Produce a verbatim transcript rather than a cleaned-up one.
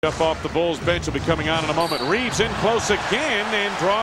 Up off the Bulls bench will be coming on in a moment. Reeves in close again and draws.